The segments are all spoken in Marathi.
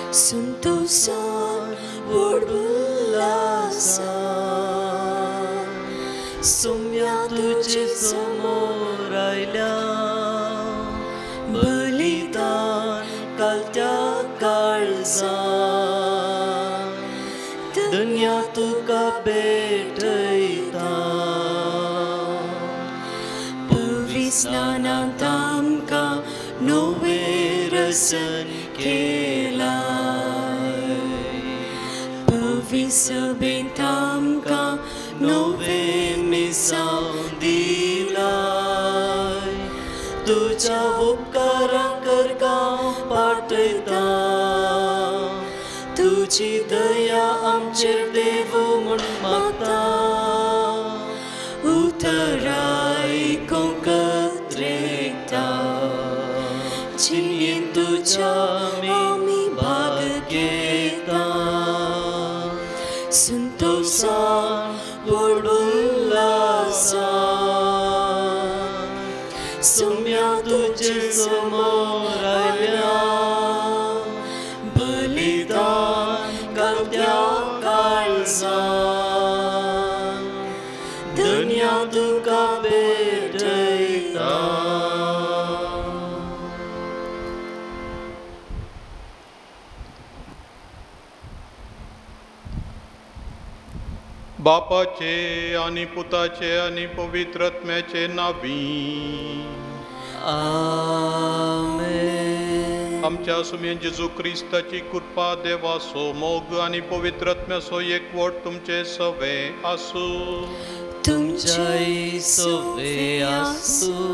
संतोषान उल्लासा सोम्या तुझे समोर आयल्या बलिदान घालत्या काळजान दुनिया तुका भेटयता पवित्र स्नानांत आमकां नवें रसन केलाय पवित्र सभेंत आमकां नवें मिसांव दिलाय तुज्या उपकारां करगांव पाटयता तुजी दया आमचेर देव म्हूण मागता उतराय कोंकत्रेता चिंयेन तुज्या आमी भाग घेता संतोषान उल्लासान सोम्या तुजे समोर आयल्या बलिदान घालत्या काळजान दुनिया तुका भेटयता बापाचे आनी पुताचे आनी पवित्र आत्म्याचे नावी आमेन आमच्या सुमेन जेजू क्रिस्ताची कृपा देवाचो मोग आनी पवित्र आत्म्याचो एकवट तुमचे सवे आसूं तुमचे सवे आसूं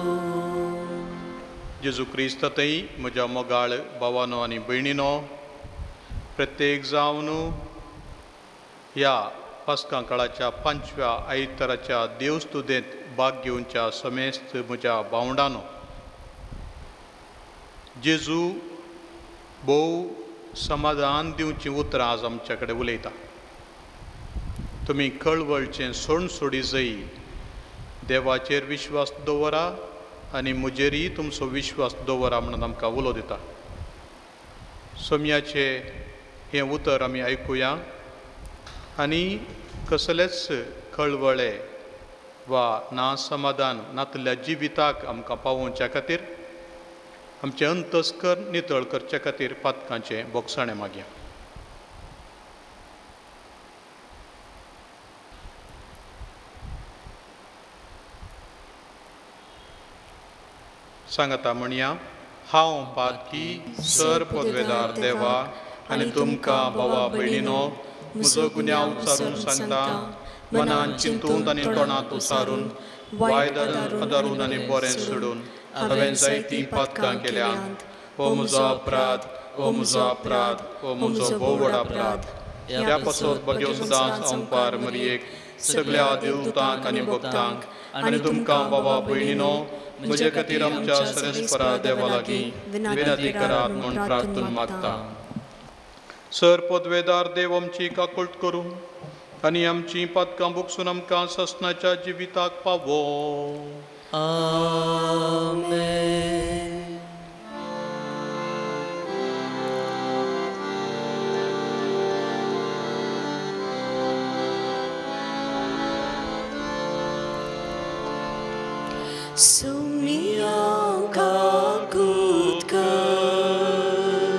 जेजू क्रिस्तातय म्हज्या मोगाळ भावानो आनी भयणीनो प्रत्येक जावन ह्या पास्का काळाच्या 5व्या आयताराच्या देवस्तुदेंत भाग घेवच्या समेस्त म्हज्या भावंडानो जेजू भोव समाधान दिवची उतरां आज आमचे कडेन उलयता तुमी कळवळचें सोड सोडी जई देवाचेर विश्वास दवरा आनी म्हजेरय तुमचो विश्वास दवरा म्हणून आमकां उलो दिता सोम्याचें हें उतर आमी आयकुया आनी कसलेच कळवळे वा ना समाधान नातल्या जिविताक आमकां पावोवच्या खातीर आमचें अंतस्कर नितळ करचे खातीर पातकांचें बोगसाणें मागया सांगता म्हणया हांव पातकी सर पदवेदार देवा आनी तुमकां भावा भयणीनो म्हजो गुन्यांव उचारून सांगता मनान चिंतून आनी तोंडांत उसारून वायदारून आदारून आनी बरें सोडून हांवें जायतीं पातकां केल्यांत हो म्हजो अपराध हो म्हजो अपराध हो म्हजो भोव व्हड अपराध ह्या पासत बग्यो सदांच अंपार मरयेक सगळ्या देवतांक आनी भक्तांक आनी तुमकां भावा भयणीनो म्हजे खातीर आमच्या सरेस्परा देवा लागीं विनंती करात म्हूण प्रार्थून मागता सर पदवेदार देव आमची काकूळट करूं आनी आमची पातकां बुकसून आमकां ससनाच्या जिविताक पावो आमेन सोम्या काकूट कर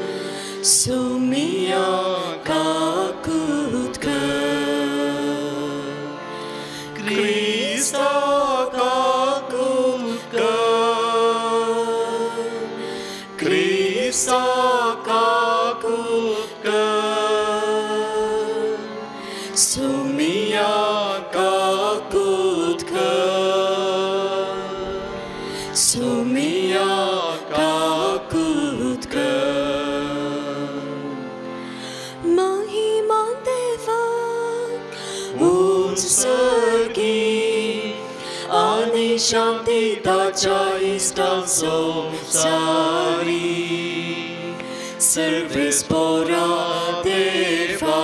सोम्या काकूट कर क्रिस्ता काकूट कर क्रिस्ता काकूट कर सोम्या काकूट कर सोम्या काकूट कर महिमा देवाक उत्सर्गी आनी शांती ताच्या इश्टांक संवसारी सर्वेस्परा देवा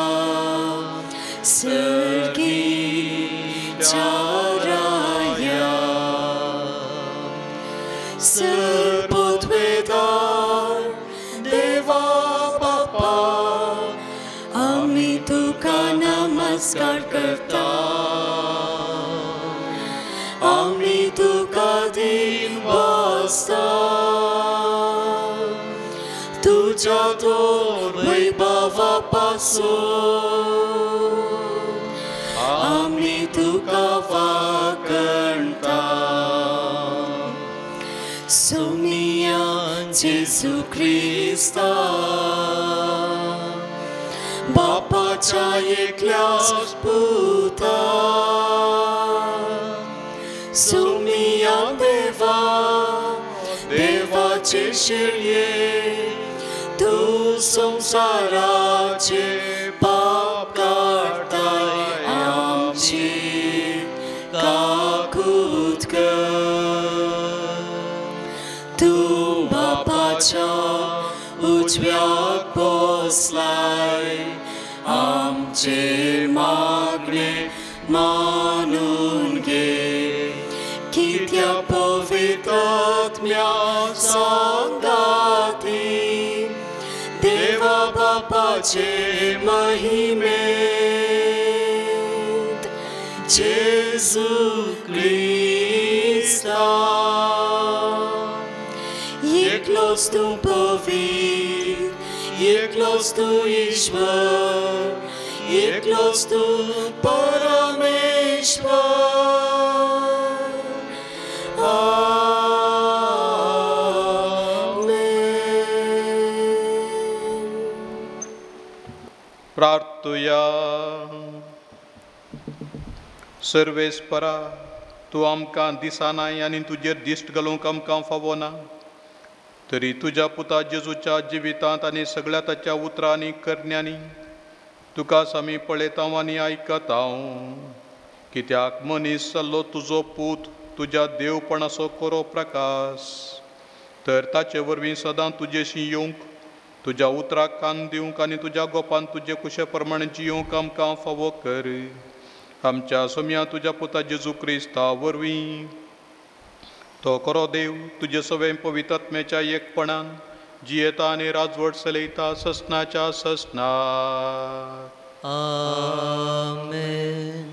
सर्गीच्या राया सर पदवेदार देवा नमस्कार करता आम्ही तुका दिन बसता तुझ्या दोन वैभवापासून आम्ही तुका वाकणता सोमिया जेजू ख्रिस्ता बापाच्या एकल्याच पुता सोमिया देवा देवाचे शिर्ये तू संसाराचे पाप काढताय आमची काकूत कर तू बापाच्या उजव्याक बसलाय आमचे मागणे मानून घे कित्या पवित्र आत्म्या संगाती देवा बापाचे महिमेत जेजू ख्रिस्ता एकलोच तू पवित्र एकलोच तू ईश्वर एकलोच तू परमेश्वर प्रार्थुया सर्वेस्परा तू आमकां दिसानाय आनी तुजेर दिश्ट घालूंक आमकां फावना तरी तुज्या पुता जेजूच्या जिवितांत आनी सगळ्या ताच्या उतरांनी करण्यांनी तुकाच आमी पळयता आनी आयकता कित्याक मनीस जाल्लो तुजो पूत तुज्या देवपणाचो खरो प्रकाश तर ताचे वरवीं सदां तुजेशी येवंक तुज्या उतराक कान दिवंक आनी तुज्या गोपान तुजे कुशे प्रमाणे जियोंक आमकां फावो कर आमच्या सोम्या तुज्या पुता जेजू क्रिस्ता वरवीं तो खरो देव तुजे सवे पवित्र आत्म्याच्या एकपणान जियेता आनी राजवट चलयता ससनाच्या ससना आमेन.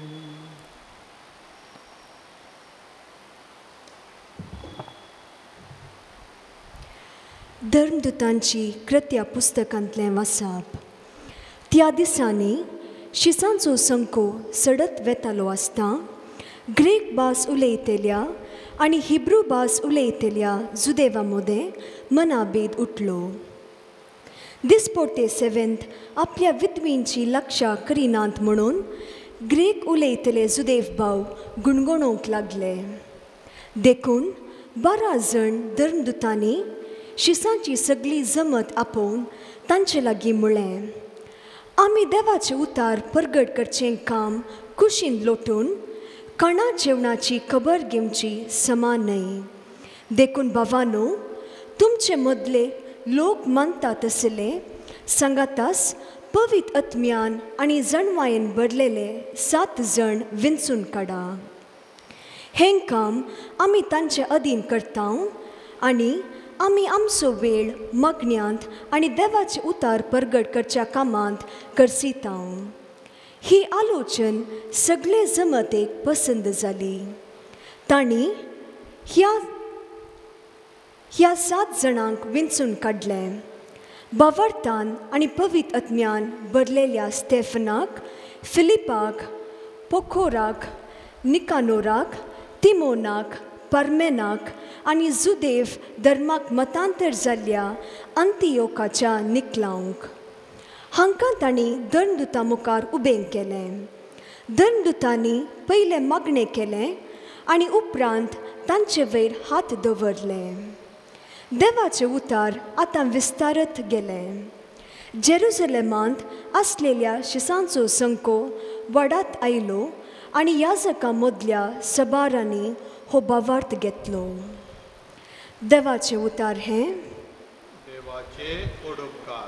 धर्मदुतांची कृत्या पुस्तकांतलें वाचप. त्या दिसांनी शिसांचो संको सडत वेतालो आसता ग्रीक भास उलयतल्या आनी हिब्रू भास उलयतल्या जुदेवा मदें मनाभेद उठलो. दिसपट्टे सेवेंत आपल्या विद्वींची लक्षा करिनात म्हणून ग्रीक उलयतले जुदेव भाव गुणगुणोवंक लागले. देखून 12 जण धर्मदुतांनी शिसांची सगळी जमत आपोवन तांचे लागीं म्हळें, आमी देवाचे उतार परगट करचें काम कुशीन लोटून कणा जेवणाची खबर घेवची समान न्हय. देखून भावानो, तुमचे मदले लोक मानतात तसले सांगातास पवित्र आत्म्यान आनी जणवायेन भरलेले 7 जण विंचून काडा. हें काम आमी तांचे अधीन करता आनी आमी आमचो वेळ मागण्यांत आनी देवाचे उतार परगट करच्या कामांत करसिता. ही आलोचन सगळे जमतेक पसंद जाली. तांणी ह्या 7 जणांक विंचून काडले. बावर्तान आनी पवित्र आत्म्यान भरलेल्या स्टेफनाक, फिलिपाक, पोखोराक, निकानोराक, तिमोनाक, परमेनाक आनी जुदेव धर्माक मतांतर जाल्ल्या अंतियोकाच्या निकलांक हांकां तांणी धर्मदुता मुखार उबें केलें. धर्मदुतांनी पयलें मागणें केलें आनी उपरांत तांचे वयर हात दवरले. देवाचे उतार आतां विस्तारत गेले. जेरुसलेमांत आसलेल्या शिसांचो संको वाडत आयलो आनी याजकां मदल्या सबारांनी हो भावार्थ घेतलो. देवाचे उतार हें देवाचे उडोवकार.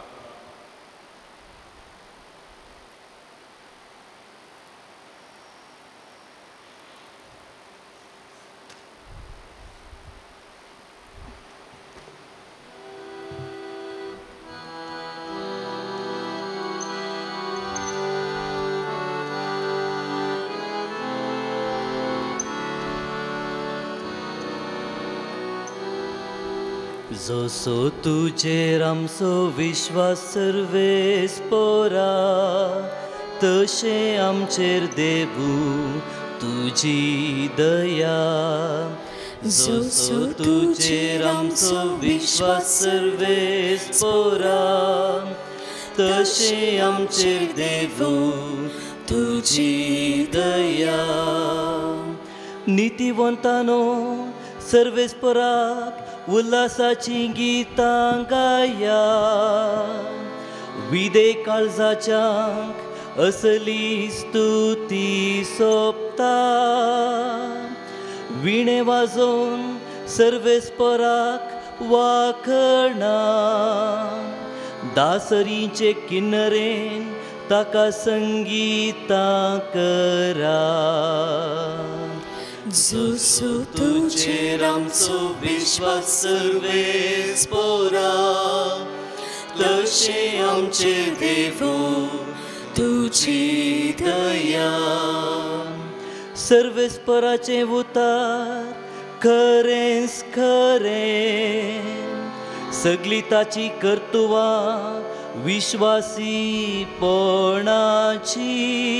जसो तुजेर आमचो विश्वास सर्वेस पोरा, तशें आमचेर देवू तुजी दया. जसो तुजेर आमचो विश्वास सर्वेस पोरा, तशें आमचेर देवू तुजी दया. नितीवंतानो सर्वेस्पराक उल्हासाची गितां गाया. विदे काळजाच्यांक असली स्तुती सोपता. विणे वाजोवन सर्वेस्पराक वाखणा. दासरीचे किन्नरेन ताका संगीतां करा. जसो तुजेर आमचो विश्वास सर्वेस पोरा, तशें आमचेर देवू तुजी दया. सर्वेस्पराचे उतार खरेंच खरें. सगळी ताची कर्तुवां विश्वासी पोणाची.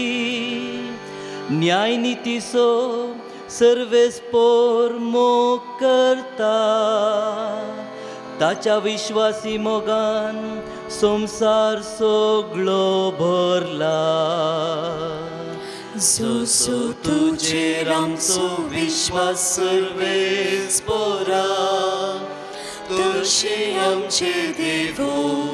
न्याय नितीचो सर्वेस्पोर मोग करता. ताच्या विश्वासी मोगान संसार सगळो भरला. जसो तुजेर आमचो विश्वास सर्वेस पोरा, तशें आमचेर देवू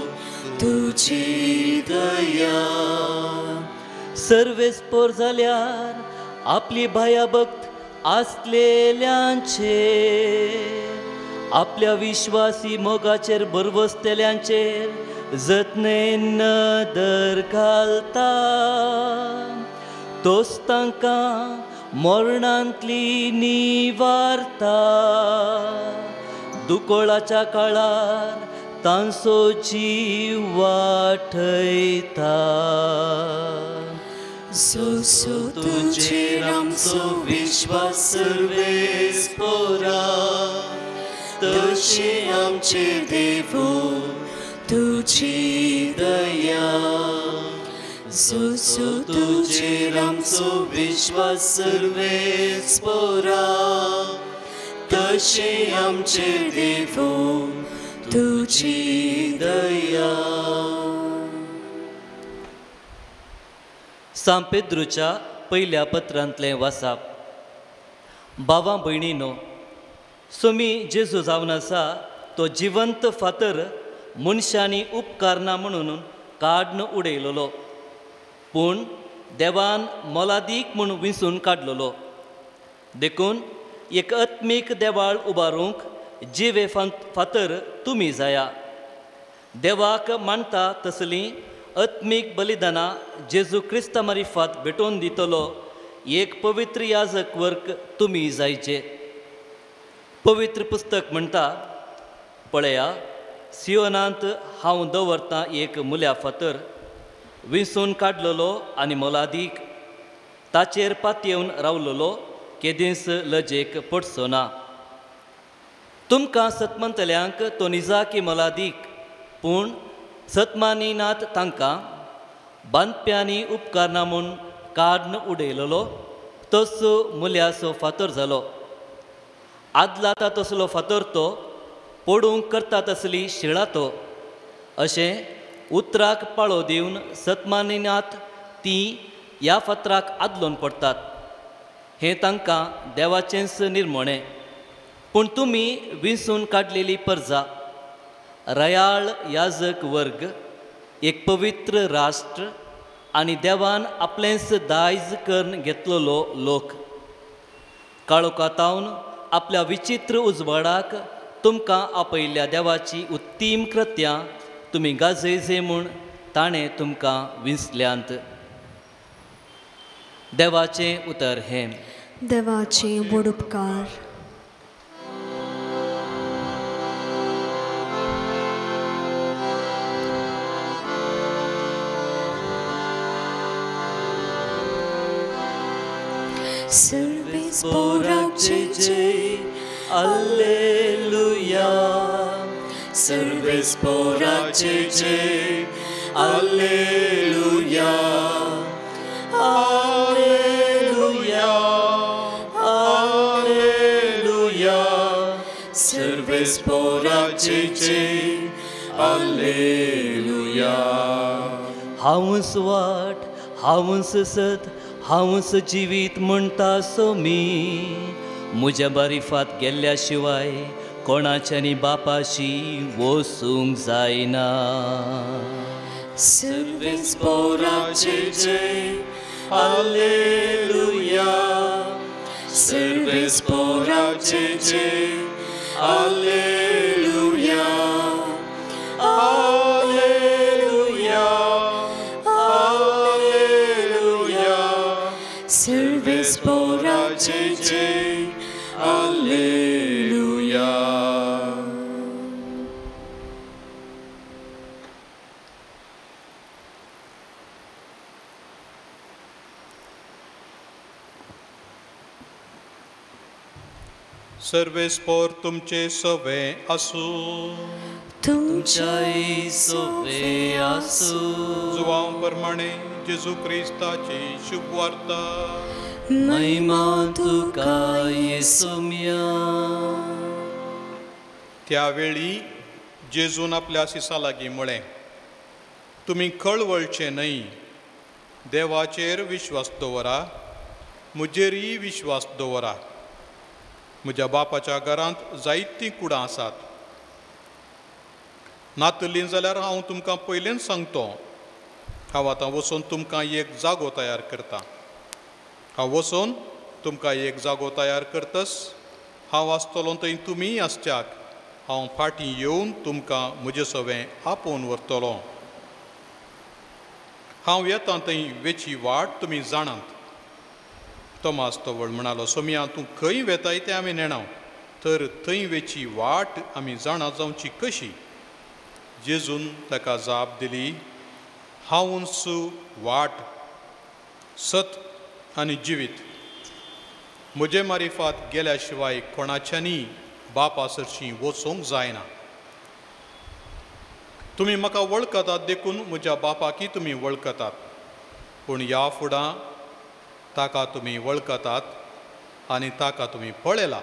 तुजी दया. सर्वेस्पोर जाल्यार आपली भयाभक्त आसलेल्यांचे, आपल्या विश्वासी मोगाचेर बरवसतेल्यांचेर जतनेन नदर घालता. तोच तांकां मरणांतली निवारता. दुकोळाच्या काळार तांचो जीव वाठयता. जसो तुजेर आमचो विश्वास सर्वेस पोरा, तशें आमचेर देवू तुजी दया. जसो तुजेर आमचो विश्वास सर्वेस पोरा, तशें आमचेर देवू तुजी दया. सांत पेद्रूच्या पयल्या पत्रांतलें वाचप. भावां भयणीनो, सोमी जेजू जावन आसा तो जिवंत फातर मनशांनी उपकारना म्हणून काडून उडयलोलो, पूण देवान मोलादीक म्हूण विंचून काडलोलो. देखून एक आत्मीक देवाळ उबारूंक जिवे फातर तुमी जाया. देवाक मानता तसलीं आत्मीक बलिदानां जेजू क्रिस्ता मार्फत भेटोवन दितलो एक पवित्र याजक वर्ग तुमी जायचे. पवित्र पुस्तक म्हणटा, पळया सियोनांत हांव दवरतां एक मुल्या फातर, विंचून काडलोलो आनी मोलादीक. ताचेर पातयेवन रावलोलो, केदींच लजेक पडचो ना. तुमकां सतमंतल्यांक तो निजाकी मोलादीक, पूण सतमानिनात तांकां बांदप्यांनी उपकारना म्हूण काडून उडयलोलो तोच मुल्याचो फातर जालो. आदलाता तसलो फातर तो, पडूंक करता तसली शिळा तो. अशें उतराक पाळो दिवन सतमानिनात तीं ह्या फातराक आदलोवन पडटात. हें तांकां देवाचेंच निर्मणें. पूण तुमी विंचून काडलेली परजा, रयाळ याजक वर्ग, एक पवित्र राष्ट्र आनी देवान आपलेंच दायज करून घेतलेलो लोक. काळोखांतावन आपल्या विचित्र उजवाडाक तुमकां आपयल्ल्या देवाची उत्तीम कृत्यां तुमी गाजयजे म्हूण ताणें तुमकां विंचल्यांत. देवाचें उतर हें. देवाचे व्हड उपकार. सर्वेस पोराक जय जय, alleluia. सर्वेस्पोराचे जय हालेलुया हालेलुया हालेलुया सर्वेस्पोराचे जय हालेलुया हांवच वाट हांवच सत हांवच जिवीत म्हणटा सो मी म्हज्या बारीफात गेल्ल्या शिवाय कोणाच्यानी बापाशी वसूंक जायना सर्वेस्पोराचे जय हालेलुया सर्वेस्पोराचे जय हालेलुया हालेलुया हालेलुया सर्वेस्पोराचे जय हालेलुया सर्वेस्पोर तुमचे सवे आसूं तुमच्याई सोबे आसूं जुवां प्रमाणे जेजू क्रिस्ताची शुभ वार्ता महिमा तुका येसुम्या त्यावेळी जेजून आपल्या शिसा लागीं म्हळें तुमी कळवळचे न्हय देवाचेर विश्वास दवरा म्हजेरय विश्वास दवरा म्हज्या बापाच्या घरांत जायतीं कुडां आसात नातलीं जाल्यार हांव तुमकां पयलेंच सांगतो हांव आतां वचून तुमकां एक जागो तयार करतां हांव वचून तुमकां एक जागो तयार करतस हांव आसतलों थंय तुमीय आसच्याक हांव फाटीं येवन तुमकां म्हजें सवें आपोवन व्हरतलों हांव येतां थंय वेची वाट तुमी जाणात तोमास तवळ म्हणालो सोमिया तूं खंय वेताय तें आमी नेणाव तर थंय वेची वाट आमी जाणा जावची कशी जेजून ताका जाप दिली हांवूच वाट सत आनी जिवीत म्हजे मारिफात गेल्या शिवाय कोणाच्यानी बापा सरशीं वचूंक जायना तुमी म्हाका वळखतात देखून म्हज्या बापाकी तुमी वळखतात पूण ह्या फुडां ताका तुमी वळखतात आनी ताका तुमी पळयला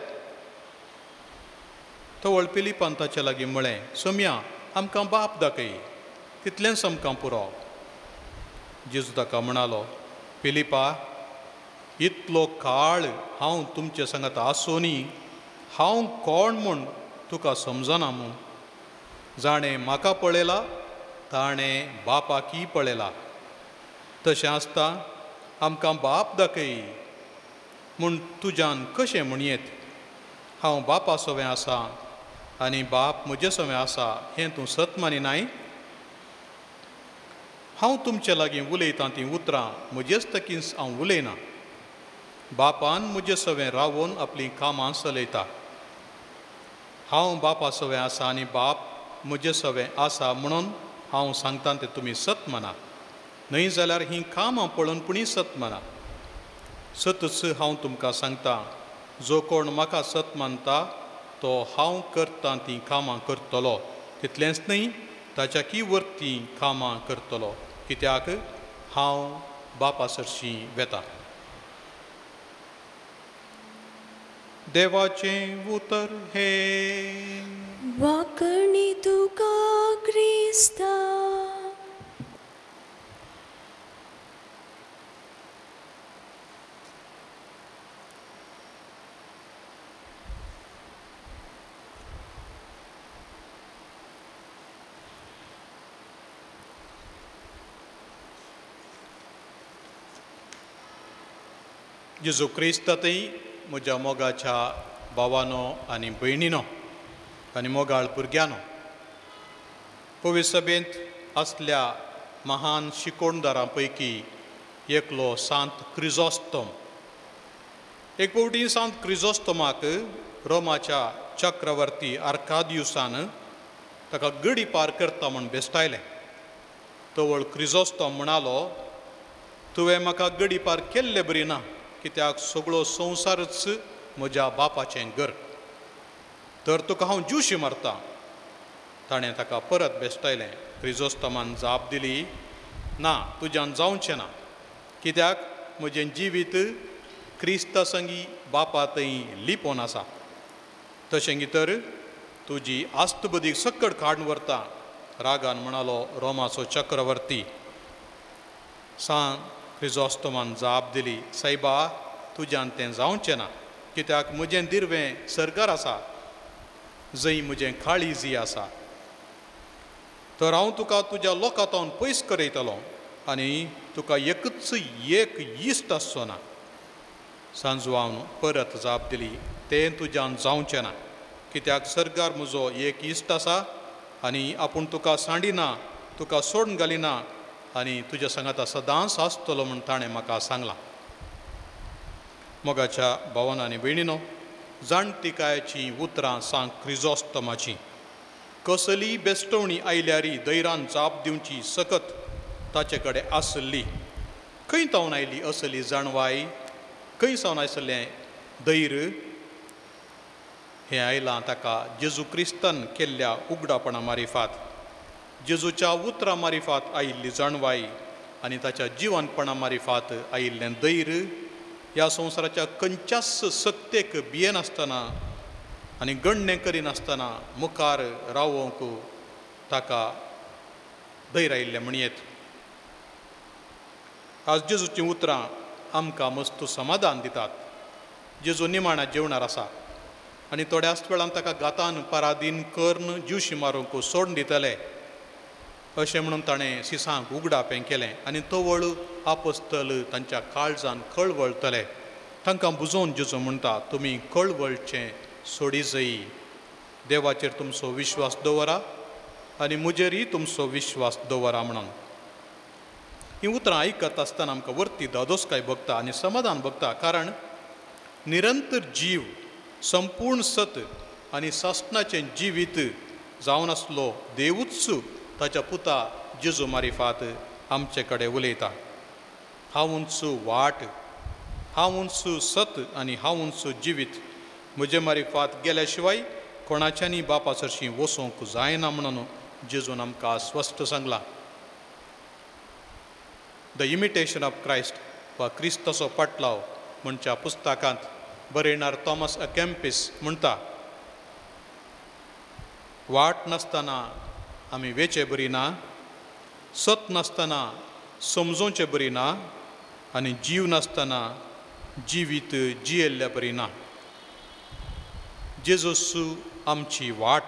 तो वळपिलीपान ताचे लागीं म्हळें सोम्या आमकां बाप दाखय तितलेंच आमकां पुरो जेजू ताका म्हणालो पिलिपा इतलो काळ हांव तुमचे सांगात आसोनी हांव कोण म्हूण तुका समजना म्हूण जाणें म्हाका पळयला ताणें बापाकी पळयला तशें आसता आमकां बाप दाखय म्हूण तुज्यान कशें म्हणयेत हांव बापा सवें आसा आनी बाप म्हजे सवें आसा हें तूं सत मानिनाय हांव तुमचे लागीं उलयतां तीं उतरां म्हजेच तकीन हांव उलयना बापान म्हजे सवें रावोन आपलीं कामां चलयता हांव बापा सवें आसा आनी बाप म्हजे सवें आसा म्हणून हांव सांगतां तें तुमी सत माना न्हय जाल्यार हीं कामां पळोवन पुणी सत माना सतच हांव तुमकां सांगतां जो कोण म्हाका सत मानता तो हांव करतां तीं कामां करतलो तितलेंच न्हय ताच्याकी वर्तीं कामां करतलो कित्याक हांव बापा सरशीं वेतां देवाचें उतर हे वाकणी तुका क्रिस्ता जेजू क्रिस्तातय म्हज्या मोगाच्या भावानो आनी भयणीनो आनी मोगाळ भुरग्यानो पवित्र सभेंत असल्या महान शिकोणदारां पैकी एकलो सांत क्रिजोस्तोम एक फावटी सांत क्रिजोस्तोमाक रोमाच्या चक्रवर्ती आर्कादियुसान ताका गडी पार करता म्हूण बेस्तायलें तवळ क्रिजोस्तोम म्हणालो तुवें म्हाका गडी पार केल्ले बरी ना कित्याक सगळो संवसारच म्हज्या बापाचें घर तर तुका हांव जुशी मारतां ताणें ताका परत बेश्टायलें. क्रिजोस्तोमान जाप दिली, ना, तुज्यान जावचें ना, कित्याक म्हजें जिवीत क्रिस्ता संगी बापा थंय लिपोवन आसा. तशें भितर तुजी आस्तबदीक सकड काडून व्हरता, रागान म्हणालो रोमाचो चक्रवर्ती. क्रिजोस्तोमान जाप दिली, सायबा, तुज्यान तें जावचें ना, कित्याक म्हजें दिर्वें सरकार आसा, जंय म्हजें काळीजी आसा. तर हांव तुका तुज्या लोकांतावन पयस करयतलो आनी तुका एकच एक इश्ट आसचो ना. सांजवान परत जाप दिली, तें तुज्यान जावचें ना, कित्याक सरकार म्हजो एक इश्ट आसा आनी आपूण तुका सांडिना, तुका सोडून घालिना आनी तुज्या सांगाता सदांच आसतलो म्हूण ताणें म्हाका सांगलां. मोगाच्या भावांनी आनी भयणीनो, जाणटिकायाचीं उतरां सांग क्रिजोस्तोमाची. कसली बेश्टवणी आयल्यारी दैरान जाप दिवची सकत ताचे कडेन आसली. खंय तावन आयली असली जाणवाय, खंय सावन आसलें धैर्य? हें आयलां ताका जेजू क्रिस्तान केल्ल्या उगडापणा मारिफात, जेजूच्या उतरां मारिफात आयिल्ली जाणवाय आनी ताच्या जिवनपणा मारिफात आयिल्लें धैर्य. ह्या संवसाराच्या खंयच्याच सक्तेक भियेनासतना आनी गण्य करिनासतना मुखार रावोंक ताका धैर्य आयिल्लें म्हणयेत. आज जेजूचीं उतरां आमकां मस्त समाधान दितात. जेजू निमाण्या जेवणार आसा आनी थोड्याच वेळान ताका गातान पराधीन कर्ण जीवशी मारूंक सोडून दितले अशें म्हणून ताणें सिसांक उगडापें केलें. आनी तवळ आपोस्तल तांच्या काळजान कळवळतले. तांकां बुजोवन जेजू म्हणटा, तुमी कळवळचें सोडी जई. देवाचेर तुमचो विश्वास दवरा आनी म्हजेरय तुमचो विश्वास दवरा म्हणून. हीं उतरां आयकत आसतना आमकां वर्ती दादोसकाय भोगता आनी समाधान भोगता. कारण निरंतर जीव, संपूर्ण सत आनी सासणाचें जिवीत जावन आसलो देवूच ताच्या पुता जेजू मारिफात आमचे कडेन उलयता. हांवूच वाट, हांवूच सत आनी हांवूच जिवीत. म्हजे मारिफात गेल्या शिवाय कोणाच्यानी बापा सरशीं वचोंक जायना म्हणून जेजून आमकां स्पश्ट सांगलां. द इमिटेशन ऑफ क्रायस्ट वा क्रिस्ताचो पाटलाव म्हणच्या पुस्तकांत बरयणार थॉमस अ कॅम्पिस म्हणटा, वाट नासतना आमी वेचे बरी ना, सत नासतना समजोवचें बरी ना आनी जीव नासतना जिवीत जियेल्ल्या बरी ना. जेजूस आमची वाट,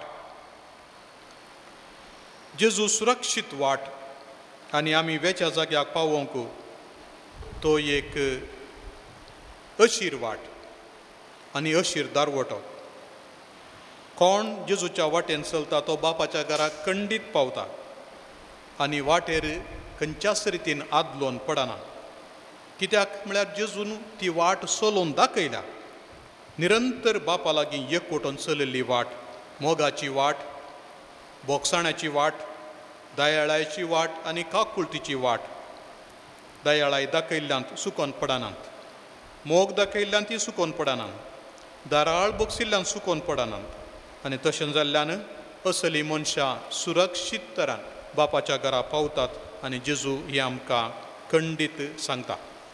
जेजू सुरक्षीत वाट आनी आमी वेच्या जाग्याक पावोंक तो एक अशीर वाट आनी अशीर दारवटो. कोण जेजूच्या वाटेन चलता तो बापाच्या घराक खंडीत पावता आनी वाटेर खंयच्याच रितीन आदलोवन पडना. कित्याक म्हळ्यार जेजून ती वाट चलोवन दाखयल्या. निरंतर बापा लागीं एकवटून चलिल्ली वाट, मोगाची वाट, बोगसाण्याची वाट, दयाळायची वाट आनी काकुळतीची वाट. दयाळाय दाखयल्ल्यांत सुकोन पडनात, मोग दाखयल्ल्यान ती सुकोन पडनात, दाराळ बगसिल्ल्यान सुकोन पडनात आनी तशें जाल्ल्यान असली मनशां सुरक्षीत तरान बापाच्या घरा पावतात आनी जेजू ही आमकां खंडीत सांगता.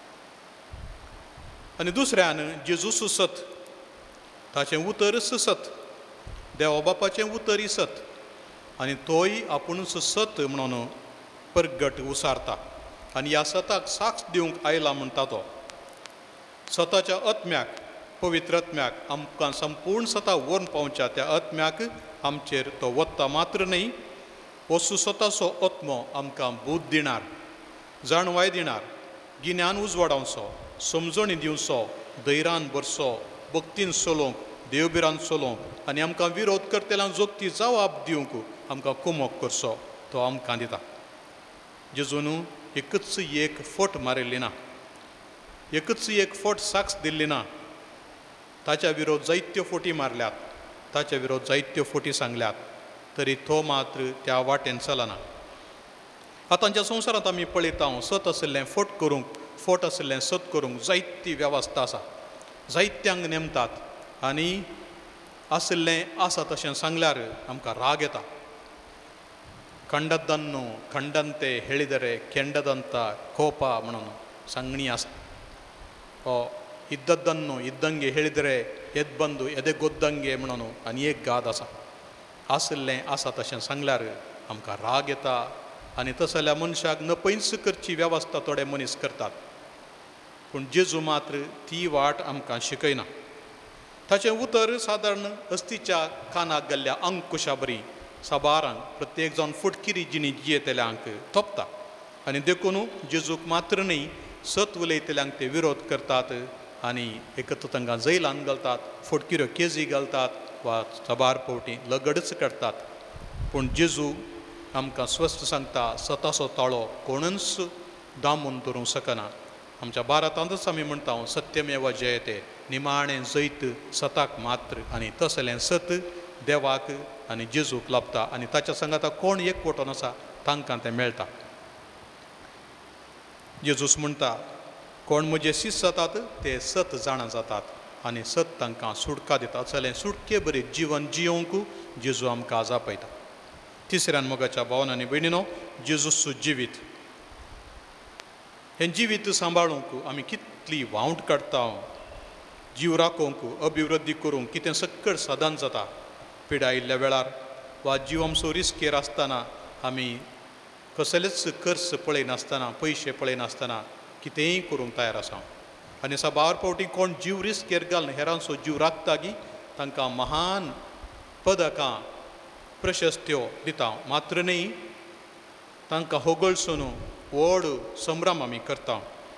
आनी दुसऱ्यान जेजू सुसत, ताचें उतर सत, देवा बापाचें उतरय सत आनी तोय आपुणूच सत म्हणून परगट उसारता आनी ह्या सताक साक्ष दिवंक आयला म्हणटा तो. सताच्या आत्म्याक, पवित्र आत्म्याक आमकां संपूर्ण सता व्हरून पावच्या त्या आत्म्याक आमचेर तो वत्ता मात्र न्ही, हो सुसताचो आत्मो आमकां बूद दिणार, जाणवाय दिणार, गिन्यान उजवाडावचो, समजणी दिवचो, धैर्यान भरचो, भक्तीन चलोवंक, देवबिरान चलोवंक आनी आमकां विरोध करतल्यांक जोगती जबाब दिवंक आमकां कुमोग करचो तो आमकां दिता. जेजून एकच एक फट मारिल्ली ना, एकच एक फट साक्ष दिल्ली ना. ताच्या विरोध जायत्यो फोटी मारल्यात, ताच्या विरोध जायत्यो फोटी सांगल्यात, तरी तो मात्र त्या वाटेन चलना. आतांच्या संवसारांत आमी पळयता सत आशिल्लें फट करूंक, फट आशिल्लें सत करूंक जायती वेवस्था आसा, जायत्यांक नेमतात आनी आशिल्लें आसा तशें सांगल्यार आमकां राग येता. ಕಂಡದ್ದನ್ನು ಕಂಡಂತೆ ಹೇಳಿದರೆ ಕೆಂಡದಂಥ ಕೋಪ म्हणून सांगणी असते. ಇದ್ದದ್ದನ್ನು ಇದ್ದಂಗೆ ಹೇಳಿದರೆ ಎದ್ದು ಬಂದು ಎದೆಗೊದ್ದಂಗೆ म्हणून आनी एक गाद आसा. आसलें आसा तशें सांगल्यार आमकां राग येता आनी तसो जाल्यार मनशाक नपयस करची वेवस्था थोडे मनीस करतात. पूण जेजू मात्र ती वाट आमकां शिकयना. ताचें उतर सादारण अस्तीच्या कानाक गेल्ल्या अंकुशा बरी साबारांक प्रत्येक जावन फुटकिरी जिणी जियेतल्यांक थोपता. आनी देखून जेजूक मात्र न्ही सत उलयतल्यांक ते विरोध करतात आनी एकत्र तांकां जैलान घालतात, फुटकिऱ्यो केजी घालतात वा साबार फावटी लगडच काडटात. पूण जेजू आमकां स्वस्थ सांगता सताचो ताळो कोणूच दामून धरूंक शकना. आमच्या भारतांतच आमी म्हणटा सत्यमेव जयते, निमाणें जैत सताक मात्र. आनी तसलें सत देवाक आनी जेजूक लाभता आनी ताच्या सांगाता कोण एकवटून आसा तांकां तें मेळटा. जेजूस म्हणटा कोण म्हजे शिश्य जातात ते सत जाणां जातात आनी सत तांकां सुटका दिता. जाल्यार सुटके बरें जिवन जियोंक जेजू आमकां आज आपयता. तिसऱ्यान मोगाच्या भावांनी आनी भयणीनो, जेजूस जिवीत. हें जिवीत सांबाळूंक आमी कितली वावट काडटा, जीव राखोवंक अभिवृद्धी करूंक कितें सक्कळ साधन जाता. पिडायिल्ल्या वेळार वा जीव आमचो रिस्केर आसतना आमी कसलेच खर्च पळयनासतना, पयशे पळयनासतना कितेंय करूंक तयार आसा. आनी साबार फावटी कोण जीव रिस्केर घालून हेरांचो जीव राखता की तांकां महान पदकां प्रशस्त्यो दिता. मात्र न्ही तांकां होगळसून व्हड संभ्रम आमी करता.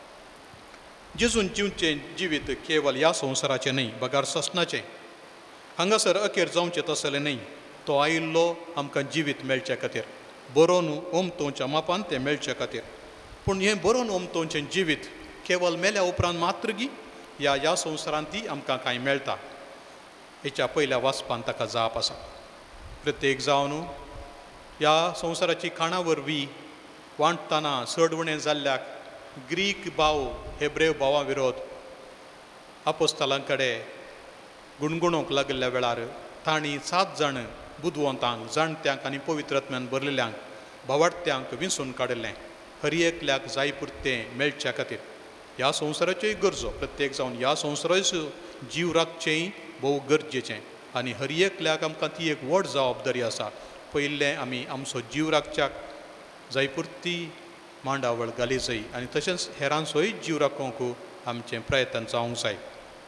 जेजून जिवचें जिवीत केवल ह्या संवसाराचें न्ही, बगार ससनाचें. हांगासर अखेर जावचें तसलें न्ही. तो आयिल्लो आमकां जिवीत मेळचे खातीर, बरोवन ओमतोवच्या मापान तें मेळचे खातीर. पूण हें बरोवन ओमतोवचें जिवीत केवल मेल्या उपरांत मात्र गी ह्या संवसारांत आमकां कांय मेळटा. हेच्या पयल्या वाचपान ताका जाप आसा. प्रत्येक जावन ह्या संवसाराची खाणा वरवीं वांटतना चडवणें जाल्ल्याक ग्रीक भाव हेब्रेव भावां विरोध आपोस्तालां कडेन गुणगुणोवंक लागल्या वेळार तांणी 7 जाण बुदवंतांक, जाणट्यांक आनी पवित्रात्म्यान भरलेल्यांक भावार्थ्यांक विंसून काडिल्लें हर एकल्याक जाय पुरतें मेळच्या खातीर. ह्या संवसाराच्योय गरजो प्रत्येक जावन ह्या संवसाराचो जीव राखचेंय भोव गरजेचें आनी हर एकल्याक आमकां ती एक व्हड जबाबदारी आसा. पयलें आमी आमचो जीव राखच्याक जाय पुरती मांडावळ घाली जाय आनी तशेंच हेरांचोय जीव राखोवंक आमचें प्रयत्न जावंक जाय.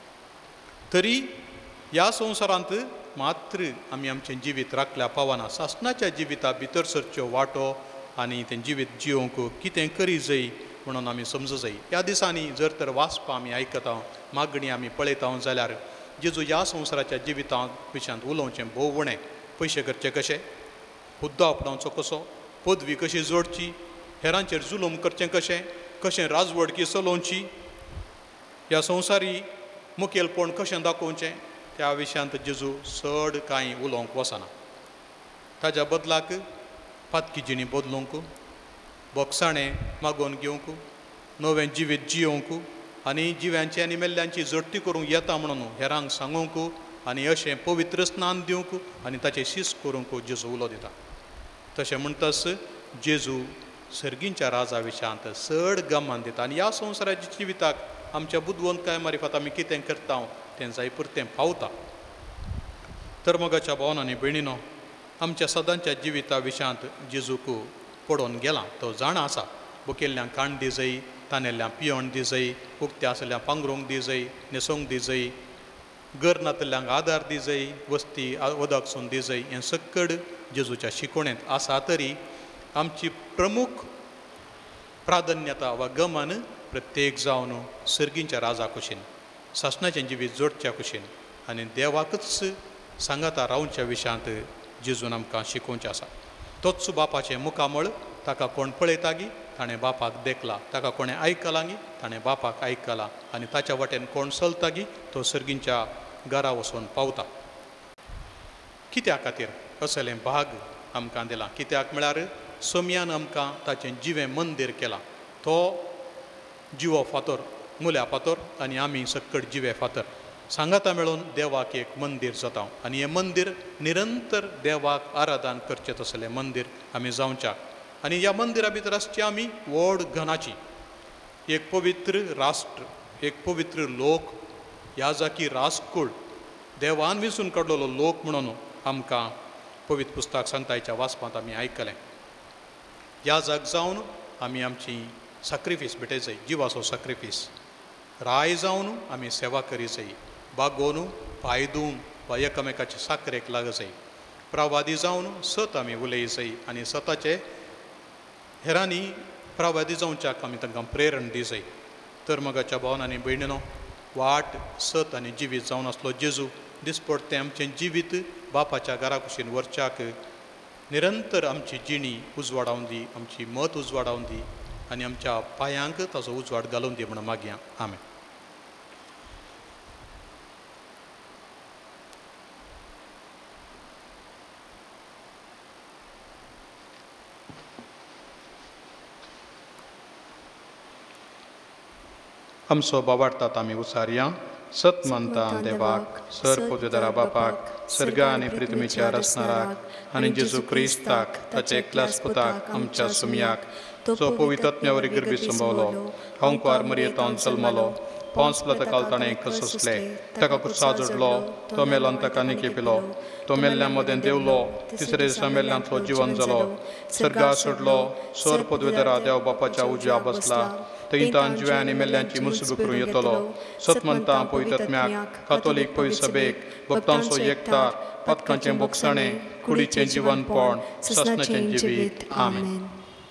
तरी ह्या संवसारांत मात्र आमी आमचें जिवीत राखल्या पावना. सासणाच्या जिविता भितर सरच्यो वाटो आनी तें जिवीत जियोवंक कितें करी जाय म्हणून आमी समज जाय. ह्या दिसांनी जर तर वाचपां आमी आयकता, मागणी आमी पळयता जाल्यार जेजू ह्या संवसाराच्या जिविता विशयांत उलोवचें भोव उणें. पयशे करचे कशे, हुद्दो आपणावचो कसो, पदवी कशी जोडची, हेरांचेर जुलूम करचें कशें, कशें राजवडकी चलोवची, ह्या संवसारी मुखेलपण कशें दाखोवचें, त्या विशयांत जेजू चड कांय उलोवंक वचना. ताच्या बदलाक पातकी जिणी बदलूंक, बोगसाणें मागोवन घेवंक, नवें जिवीत जियोवंक आनी जिव्यांची आनी मेल्ल्यांची जडटी करूंक येता म्हणून हेरांक सांगूंक आनी अशें पवित्र स्नान दिवंक आनी ताचें शिस्त करूंक जेजू उलो दिता. तशें म्हणटस जेजू सर्गींच्या राजा विशयांत चड गमान दिता आनी ह्या संवसाराच्या जिविताक आमच्या बुदवंतकाय मार्फत आमी कितें करता तें जाय पुरतें पावता. तर मोगाच्या भावांनी आनी भयणीनो, आमच्या सदांच्या जिविता विशयांत जेजूक पडोवन गेला. तो जाण आसा, बुकेल्ल्यांक खाण दी जाय, तानेल्ल्यां पियण दी जाय, उक्त्या आसल्ल्या पांगरूंक दी जाय, न्हेसोवंक दी जाय, घर नातल्ल्यांक आदार दी जाय, वस्ती उदकसून दी जाय. हें सक्कड जेजूच्या शिकवणेंत आसा. तरी आमची प्रमुख प्राधान्यता वा गमन प्रत्येक जावन सर्गींच्या राजा कुशीन, सासणाचें जिवीत जोडच्या कुशीन आनी देवाकच सांगाता रावच्या विशयांत जेजून आमकां शिकोवचें आसा. तोच बापाचें मुखामळ, ताका कोण पळयता गी ताणें बापाक देखला, ताका कोणें आयकलां गी ताणें बापाक आयकलां आनी ताच्या वाटेन कोण चलता गी तो सर्गींच्या घरा वचून पावता. कित्या खातीर असलें भाग आमकां दिलां? कित्याक म्हळ्यार सोम्यान आमकां ताचें जिवें मंदीर केलां. तो जिवो फातर, मुल्या फातर आनी आमी सक्कड जिवे फातर. सांगाता मेळून देवाक एक मंदिर जाता आनी हें मंदिर निरंतर देवाक आराधन करचें तसलें मंदिर आमी जावच्या आनी ह्या मंदिरा भितर आसची आमी व्हड घनाची एक पवित्र राष्ट्र एक पवित्र लोक ह्या जाकी राजकुळ देवान विसून काडलेलो लोक म्हणून आमकां पवित्र पुस्तक सांगतायच्या वाचपांत आमी आयकलें. ह्या जाग जावन आमी आमची सॅक्रिफीस भेटय जाय जिवाचो सॅक्रिफीस राय जावन आमी सेवा करी जाय बागोवन पांय धुवन वा एकामेकाचे साकरेक लाग जाय प्रवादी जावन सत आमी उलय जाय आनी सताचे हेरांनी प्रवादी जावच्याक आमी तांकां प्रेरण दी जाय. तर मगाच्या भावांनी भयणीनो वाट सत आनी जिवीत जावन आसलो जेजू दिसपट तें आमचें जिवीत बापाच्या घरा कुशीन व्हरच्याक निरंतर आमची जिणी उजवाडावन दी आमची मत उजवाडावन दी आनी आमच्या पांयांक ताजो उजवाड घालून दी म्हणून मागया. आमेन. आमचो बाबाडतात आमी उसारया सत मानता देवाक सर पदवेदारा बापाक सर्गा आनी पृथ्वीच्या रचणाराक आनी जेजू क्रिस्ताक ताचे एकल्याच पुताक आमच्या सुमयाक जो पवित्रात्म्यावरी गर्भी संभवलो हंकार मरियेतावन जल्मलो पोंस काल ताणें कसले ताका कुर्सा जोडलो तो मेलो ताका निकेपिलो तो मेल्ल्या मदें देवलो तिसरे दिसा मेल्ल्यांतलो जिवन जालो सर्गा सोडलो सर पदवेदारा देव बापाच्या उजव्या बसला थंय तान जिव्या आनी मेल्ल्यांची मुसब करूं येतलो सतमंतां पवित्रात्म्याक कातोलीक पवित्र सभेक भक्तांचो एकतार पथकांचें बोगसणें कुडीचें जिवनपण ससनाचें जिवीत. आमेन.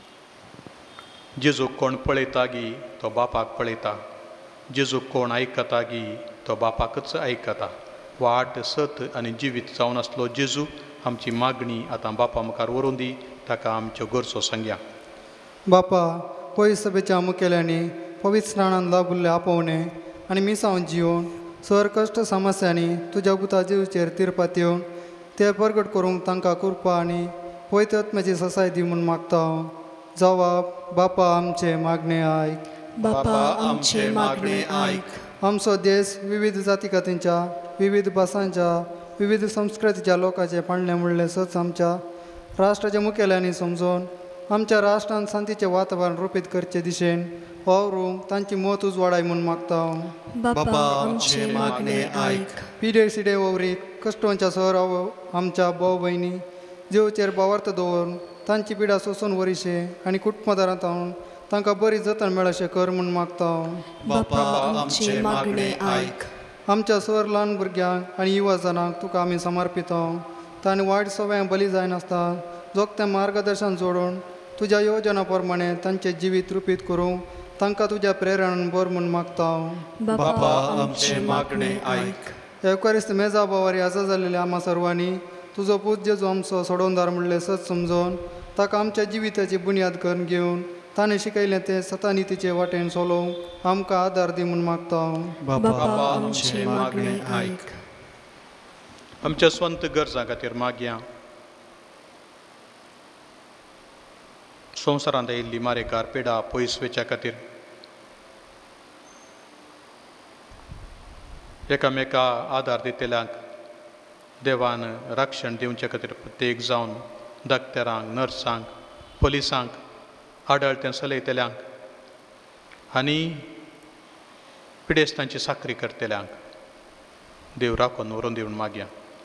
जेजूक कोण पळयता गी तो बापाक पळयता जेजूक कोण आयकता गी तो बापाकच आयकता. वाट सत आनी जिवीत जावन आसलो जेजू आमची मागणी आतां बापा मुखार व्हरून दी ताका आमच्यो गरजो सांगया. बापा पवित्र सभेच्या मुखेल्यांनी पवित्र स्नानान लाभुल्ले आपोवणे आनी मिसांव जिवन सर कश्ट समस्यांनी तुज्या पुता जिवीचेर तिरपात येवन ते प्रगट करूंक तांकां कृपा आनी पवित्र आत्म्याची ससाय दी म्हूण मागता हांव. जवाब बापा आमचे मागणे आयक. बापा आमचे मागणे आयक. आमचो देश विविध जाती खातींच्या विविध भासांच्या विविध संस्कृतीच्या लोकांचे पाणले म्हणले सच आमच्या राष्ट्राच्या मुखेल्यांनी समजून आमच्या राष्ट्रांत शांतीचें वातावरण रुपीत करचे दिशेन वावरूंक तांची मत उजवाडाय म्हूण मागता हांव. बापा आमचे मागणे आयक. पिडे सिडे ववरीत कश्टांच्या सहराव आमच्या भाव भयणी जिवचेर बावर्त दवरून तांची पिडा सोसून वरिशे आनी कुटुंबदारांत हांव तांकां बरी जतन मेळशें कर म्हूण मागता हांव. बापा आमचे मागणे आयक. आमच्या सर ल्हान भुरग्यांक आनी युवा जनांक तुका आमी समर्पित हांव. तांणी वायट सवयांक बली जायनासता जोगतें मार्गदर्शन जोडून तुज्या येवजना प्रमाणे तांचें जिवीत रुपीत करूंक तांकां तुज्या प्रेरणान बर म्हूण मागता हांव. बापा आमचे मागणे आयक. एवकारिस्त मेजा बावारी आजा जाल्लेल्या आम्हा सर्वांनी तुजो पूत जेजू आमचो सोडवणदार म्हणलें सच समजोन ताका आमच्या जिविताची बुन्याद करून घेवन ताणें शिकयलें तें सतानितीचे वाटेन चलोवंक आमकां आदार दी म्हूण मागता हांव. बापा आमचे मागणे आयक. आमच्या स्वंत गरजां खातीर मागया. संवसारांत आयिल्ली मारेकार पिडा पयस वेच्या खातीर एकामेका आदार दितेल्यांक देवान रक्षण दिवचे खातीर प्रत्येक जावन डॉक्टरांक नर्सांक पुलिसांक आडळतें चलयतेल्यांक आनी पिडेस्तांची साखरी करतेल्यांक देव राखून व्हरून दिवन मागया.